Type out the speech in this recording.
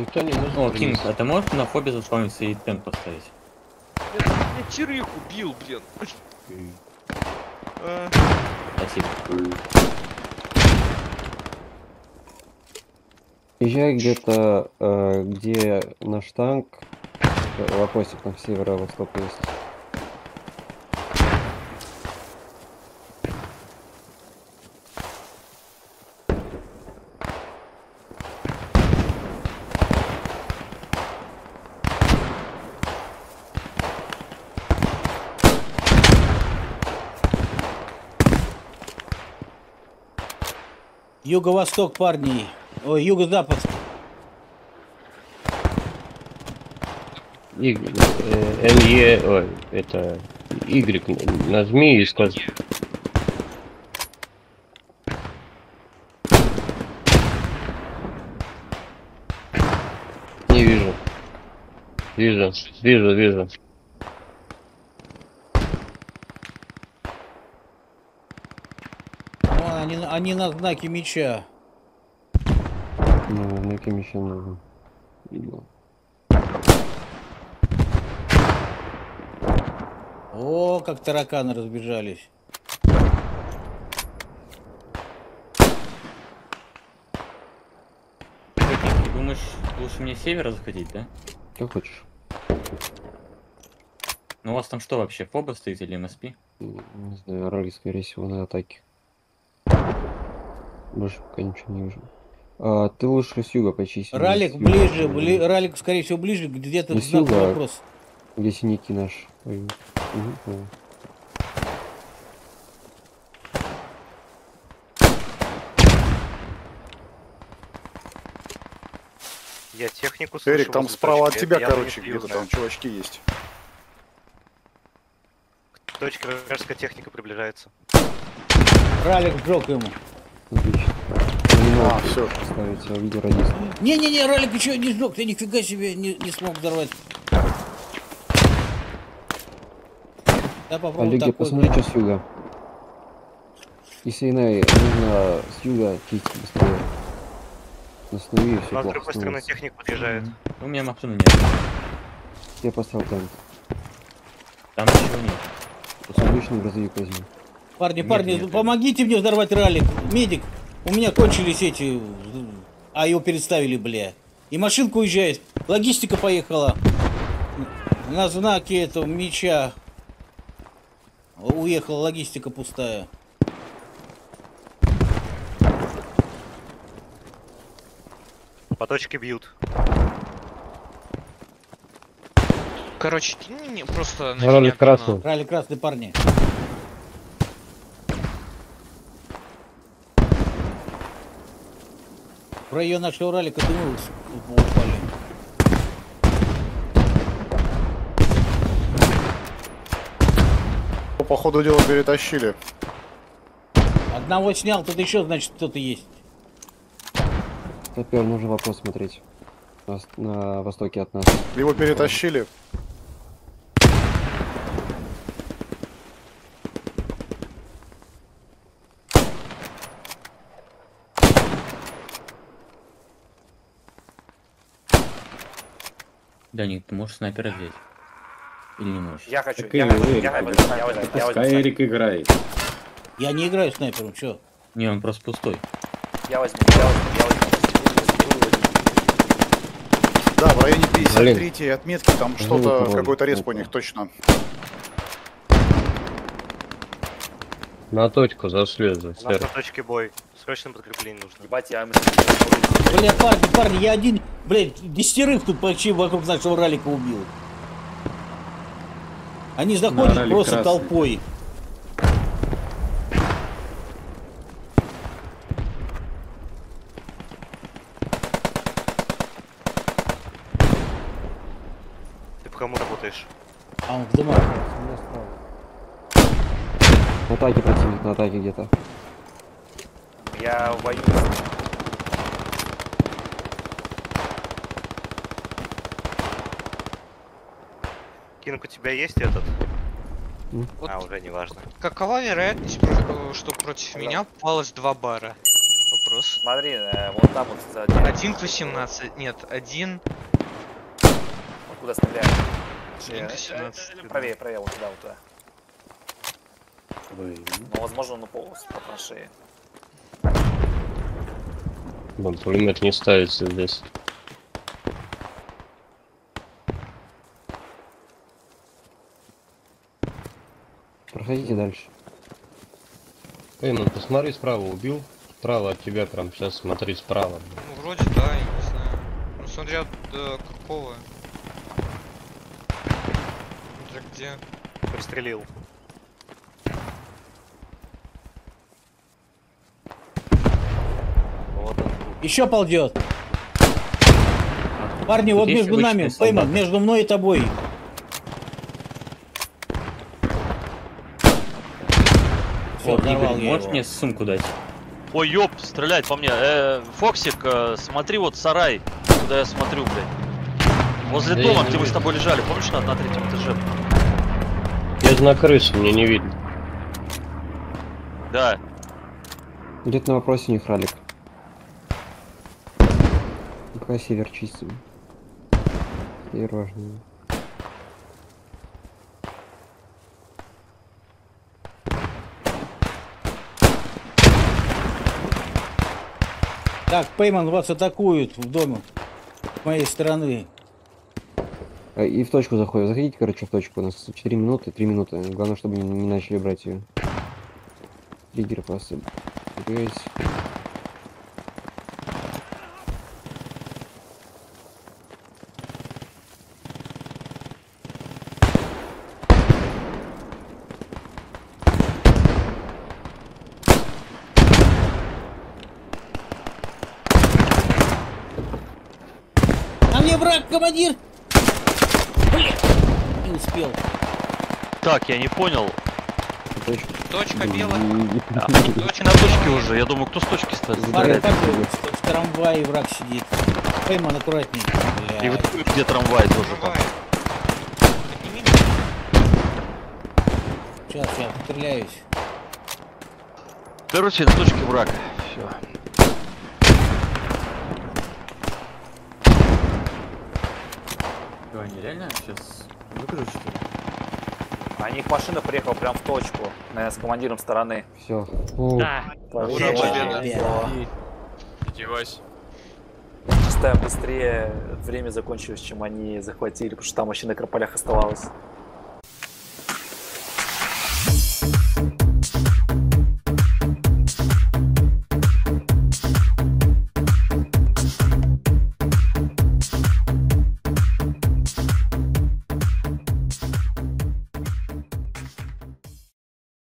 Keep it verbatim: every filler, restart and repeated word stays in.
Никто не может. О, Кинг, а ты можешь на фобе заспавниться и темп поставить? Я, я Чирых убил, блин. А. Спасибо. Езжай где-то, э, где наш танк, лопастик на северо-восток есть. Юго-восток, парни. Ой, юго-запад. И, э, ЛЕ, ой, это Y нажми и скажи. Не вижу. Вижу, вижу, вижу. Вон, они, они на знаке меча. Ну, на кем еще нужно. О, как тараканы разбежались. Ты думаешь, лучше мне с севера заходить, да? Как хочешь. Ну у вас там что вообще, фоба стоит или эм эс пи? Не знаю, ролик, скорее всего, на атаке. Больше пока ничего не вижу. А, ты лучше с юга почисть. Ралик ближе, бли, ралик, скорее всего, ближе, где-то не знак юга, вопрос. где синяки наш. Угу, понял. Я технику слышу. Эрик, там возле справа от точки. тебя, Я короче, не где-то там чувачки есть. Точка вражеская техника приближается. Ралик сжег ему. Отлично. Не А, надо все. ставить видеорадист. Не-не-не, ралик еще не сжег, ты нифига себе не, не смог взорвать. Да, попробуй Олег, я такой. посмотри, что с юга. Если иная, нужно с юга кить быстрее. Останови, и У все нас с плохо другой стороны становится. техник подъезжает. У меня машины нет. Я поставил танк. Там ничего нет. Обычный грузовик возьми. Парни, Нет, парни, нет, помогите мне взорвать ралик. Медик, у меня кончились эти... А его переставили, бля. И машинка уезжает. Логистика поехала. На знаке этого меча. Уехала логистика пустая. По точке бьют. Короче, кинь мне просто на Ролик меня красный. гранату. Ралик красный, парни. В район нашего ралика дымы упали. По ходу дела перетащили. Одного снял, тут еще, значит, кто-то есть. Теперь нужно вопрос смотреть. На, на востоке от нас. Его перетащили. Даник, ты можешь снайпера взять? Или не можешь? Я хочу, Так я и возьму, Эрик я возьму, играет. я возьму, я Пускай возьму, Эрик играет. Я не играю снайпером, чё? Не, он просто пустой. я возьму, я возьму, я возьму. Да, в районе пятьдесят третьей отметки там Ну, что-то, пароль. какой-то респ у Ну, них точно. На точку зашли, У нас на точке бой. Срочно подкрепление нужно. Ебать, я... Бля, парни, парни, я один, блядь, десятерых тут почти вокруг нашего ралика убил. Они заходят ралик просто красный. толпой. Ты по кому работаешь? А он в дымах. На атаке противник, на атаке где-то. Я воюю. Кинг, у тебя есть этот? Вот А, уже не важно. какова вероятность, про- что против меня попалось два бара? Вопрос. Смотри, э, вон там вот за деревом. Один к восемнадцать. Нет, один. Вот куда стреляют. Один к восемнадцать. Правее, правее, вот туда, вот туда. Ой, Ну, возможно, ну, по, по траншее. блин, пулемет не ставится здесь. Проходите дальше. Эй, ну посмотри справа, убил. Справа от тебя, прям сейчас смотри справа. Ну, вроде да, я не знаю. Ну, смотря э, какого. Смотря где. Пристрелил. Вот он. Еще полдет. Парни, вот есть между нами, обычные Пейман, солдаты. между мной и тобой. Все, Вот, взорвал Игорь, я можешь его. мне сумку дать? Ой, ёп, стреляет по мне. Э, Фоксик, э, смотри, вот сарай, куда я смотрю, блядь. Возле Да дома, я не где мы с вижу. тобой лежали, помнишь, на, на третьем этаже? Я же на крыше, мне не видно. Да. Идет на вопросе у них ралик. Пока север чистим. Север важнее. Так, Пейман, вас атакуют в доме. С моей стороны. А, И в точку заходим. Заходите, короче, в точку. У нас четыре минуты, три минуты. Главное, чтобы не, не начали брать ее. Триггер просто. Убегайте. А мне враг, командир! Блин, не успел. Так, я не понял. В точку. Точка белая. А, они точки на точке уже. Я думаю, кто с точки стоит? Парни, стреляет? как вы? В трамвае враг сидит. Пейман, аккуратней. И Блядь. вот где трамвай тоже там. Прорывает. Подними меня. Сейчас, сейчас, стреляюсь. Короче, на точке враг. Все. Что, они реально сейчас выкрутят, что ли? А них машина приехала прям в точку. Наверное, с командиром стороны. Все. Да. Победа. победа. Издевайся. Чисто быстрее время закончилось, чем они захватили, потому что там вообще на Крополях оставалось.